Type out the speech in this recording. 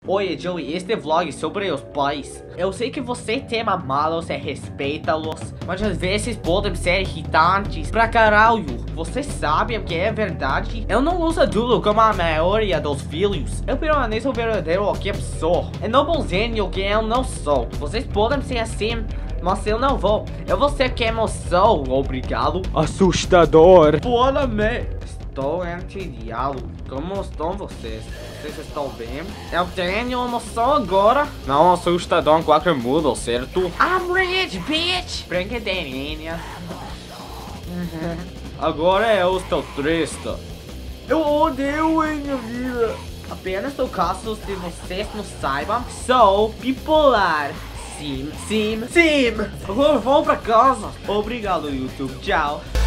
Oi, Joey, este vlog é sobre os pais. Eu sei que você tem amá-los e respeita-los, mas às vezes podem ser irritantes pra caralho. Você sabe o que é verdade? Eu não uso tudo como a maioria dos filhos. Eu permaneço verdadeiro o que eu sou, e não bonzinho o que eu não sou. Vocês podem ser assim, mas eu não vou. Eu vou ser quem eu sou, obrigado. Assustador. Boa-me. Estou entediado. Como estão vocês? Vocês estão bem? Eu tenho emoção agora. Não assustador qualquer mudo, certo? I'm rich, bitch! Brincadeirinha. Agora eu estou triste. Eu odeio a minha vida. Apenas no caso de vocês não saibam, sou bipolar. Sim. Agora vão pra casa. Obrigado, YouTube. Tchau.